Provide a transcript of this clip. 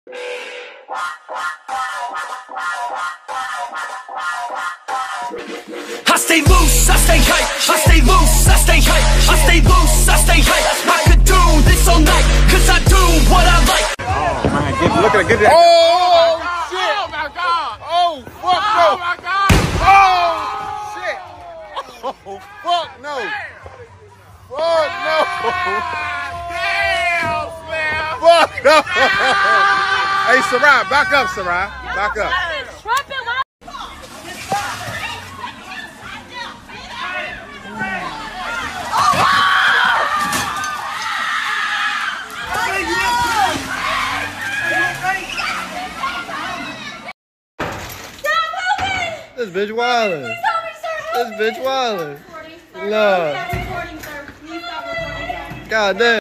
I stay loose, I stay hype. I stay loose, I stay hype. I stay loose, I stay hype. I could do this all night, cause I do what I like. Oh man, look at it, get it. Oh shit! Oh my god! Oh fuck no! Oh my god! Oh shit! Oh fuck no! Fuck no! Damn, Slim! Fuck no! Hey, Sarai, back up, Sarai. Back up. This bitch wildin'. This bitch wildin'. Love. God damn.